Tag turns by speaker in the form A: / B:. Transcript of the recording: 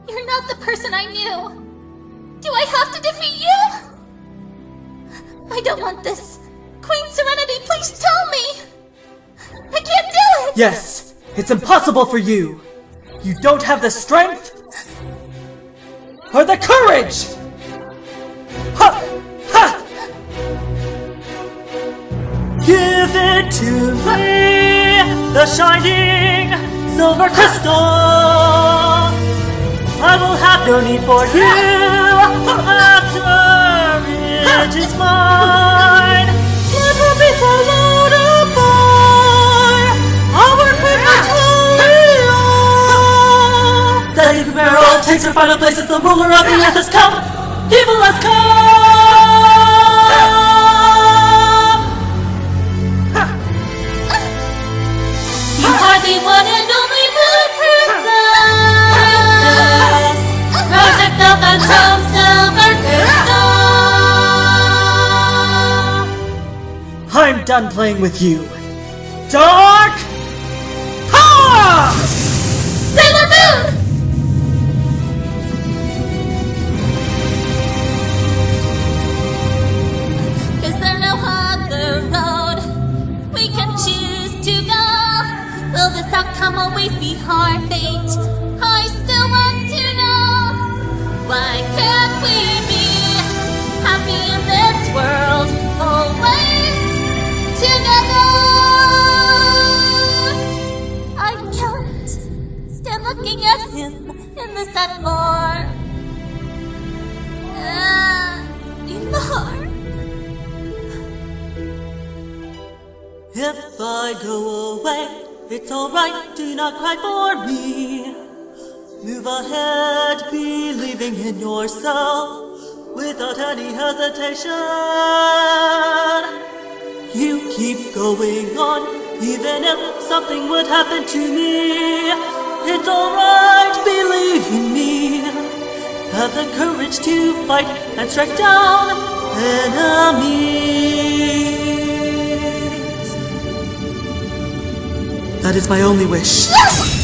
A: You're not the person I knew. Do I have to defeat you? I don't want this. Queen Serenity, please tell me! I can't do it!
B: Yes! It's impossible for you! You don't have the strength or the courage! Ha! Ha! Give it to me, the shining silver crystal! I will have no need for you after it is mine! Never be followed by our metallia! The evil beryl takes her final place as the ruler of the earth has come! Evil has come!
A: You are the one and only moon princess! Project the phantom silver crystal!
B: I'm done playing with you. Dark Power!
A: Sailor Moon! Is there no other road we can choose to go? Will this outcome always be our fate? I still want to know. Why can't we be happy in this world? Always together. I can't stand looking at him in the sad form anymore.
B: If I go away, it's alright, do not cry for me. Move ahead, believing in yourself, without any hesitation. You keep going on, even if something would happen to me. It's alright, believe in me. Have the courage to fight and strike down enemies. That is my only wish.